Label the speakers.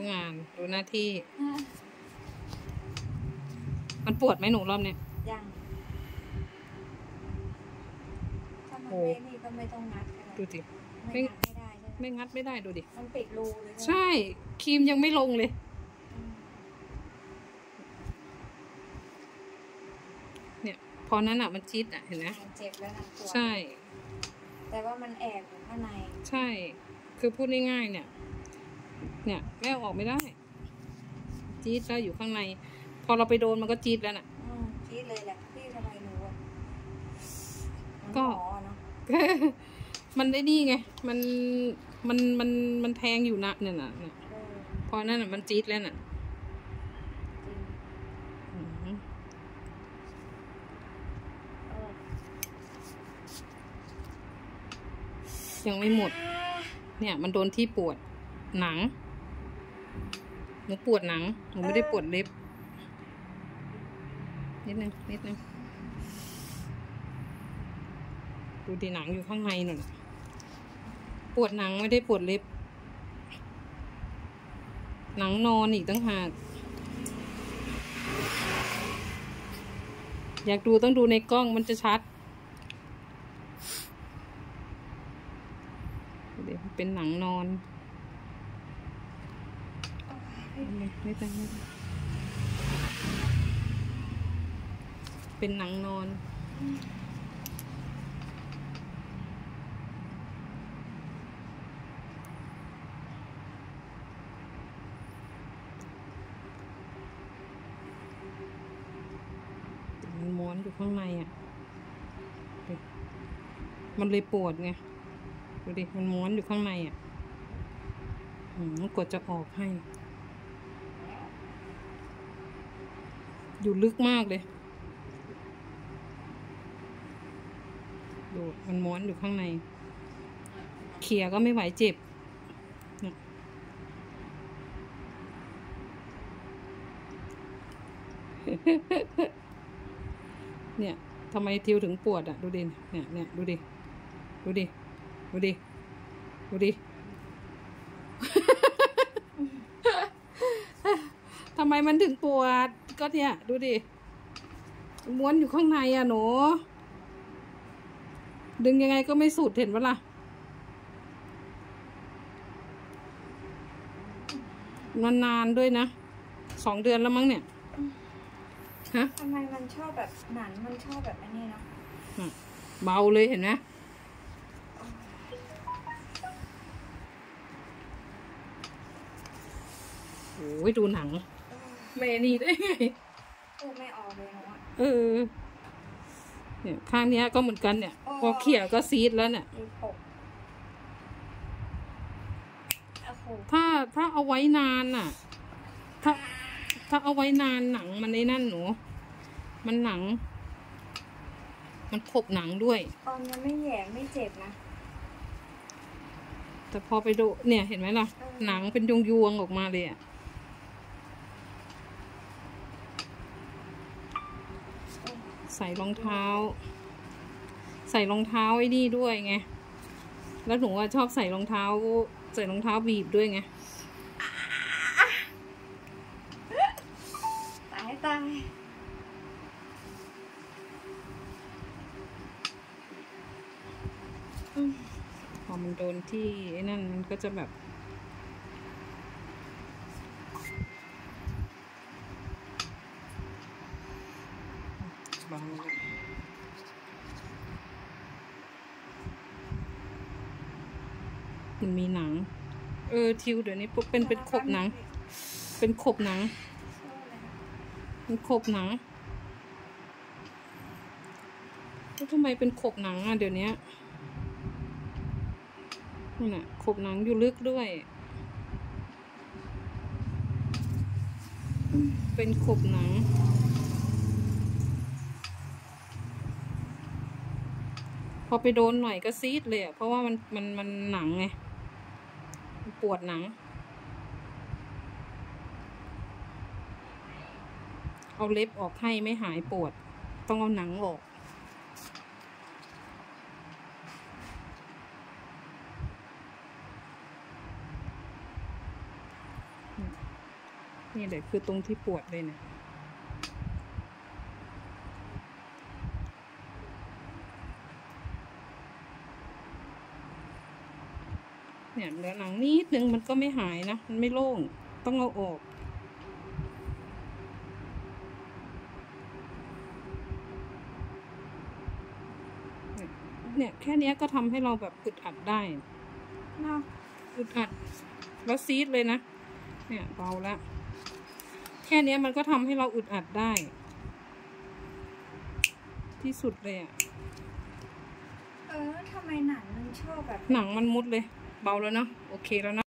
Speaker 1: งานดูหน้าที่มันปวดไหมหนูรอบเนี้ย
Speaker 2: ยังถ้ามันไม่นี่ก็ไม่ต้องงัด
Speaker 1: ดูดิ
Speaker 2: ไม่งัดไม่ได้
Speaker 1: ไม่งัดไม่ได้ดูดิ
Speaker 2: มันปิดรูเลย
Speaker 1: ใช่ครีมยังไม่ลงเลยเนี่ยพอนั้นมันจี๊ดเห็นไหม
Speaker 2: เจ็บแล้วนะปวด
Speaker 1: ใช่
Speaker 2: แต่ว่ามันแอบอยู่ข้างใน
Speaker 1: ใช่คือพูดง่ายๆเนี่ยแม่ออกไม่ได้จี๊ดแล้วอยู่ข้างในพอเราไปโดนมันก็จี๊ดแล้วน่ะ
Speaker 2: จี๊ดเลยแหละพี่ทำไมรู้
Speaker 1: ก็มันได้นี่ไงมันแทงอยู่นะเนี่ยนะพอนั่นมันจี๊ดแล้วน่ะยังไม่หมดเนี่ยมันโดนที่ปวดหนังหนูปวดหนังหนูไม่ได้ปวดเล็บนิดนึงดูดิหนังอยู่ข้างในหนูปวดหนังไม่ได้ปวดเล็บหนังนอนอีกตั้งหากอยากดูต้องดูในกล้องมันจะชัดเดี๋ยวเป็นหนังนอนไม่ต้องเป็นหนังนอนมันม้วนอยู่ข้างในมันเลยปวดไงดูดิมันม้วนอยู่ข้างในกดจะออกให้อยู่ลึกมากเลยดูมันม้วนอยู่ข้างในเขี่ยก็ไม่ไหวเจ็บเนี่ยทำไมทิวถึงปวดดูดิเนี่ยดูดิทำไมมันถึงปวดก็เนี่ยดูดิม้วนอยู่ข้างในหนูดึงยังไงก็ไม่สุดเห็นปะล่ะนานๆด้วยนะ2 เดือนแล้วมั้งเนี่ยฮะ
Speaker 2: ทำไมมันชอบแบบหนังมันชอบแบบนี้เนาะ
Speaker 1: เบาเลยเห็นไหมโอ้ยดูหนังเมนี่ได้ไง
Speaker 2: ไม่ออกเลยเนาะ
Speaker 1: เนี่ยข้างนี้ก็เหมือนกันเนี่ยพอเขี่ยก็ซีดแล้วเนี่ยถ้าเอาไว้นานถ้าเอาไว้นานหนังมันในนั่นหนูมันหนังมันขบหนังด้วย
Speaker 2: ตอนนั้นไม่แย่ไม่เจ็บนะ
Speaker 1: แต่พอไปดูเนี่ยเห็นไหมล่ะหนังเป็นยวงออกมาเลยใส่รองเท้าไอ้นี่ด้วยไงแล้วหนูชอบใส่รองเท้าบีบด้วยไง
Speaker 2: ตาย
Speaker 1: พอมันโดนที่ไอ้นั่นมันก็จะแบบบางมันมีหนังทิวเดี๋ยวนี้เป็นขบหนังเป็นขบหนังแล้วทำไมเป็นขบหนังเดี๋ยวนี้นี่น่ะขบหนังอยู่ลึกด้วยเป็นขบหนังพอไปโดนหน่อยก็ซีดเลยเพราะว่ามันหนังไงปวดหนังเอาเล็บออกให้ไม่หายปวดต้องเอาหนังออกนี่เลยคือตรงที่ปวดเลยเนี่ยเหลือหนังนิดนึงมันก็ไม่หายนะมันไม่โล่งต้องเอาออกเนี่ยแค่นี้ก็ทำให้เราแบบอึดอัดได้
Speaker 2: เนาะ
Speaker 1: อึดอัดแล้วซีดเลยนะเนี่ยเบาแล้วแค่นี้มันก็ทำให้เราอึดอัดได้ที่สุดเลยอ่ะ
Speaker 2: ทำไมหนังมันชอบแบบ
Speaker 1: หนังมันมุดเลยเบาแล้วเนาะโอเคแล้วนะ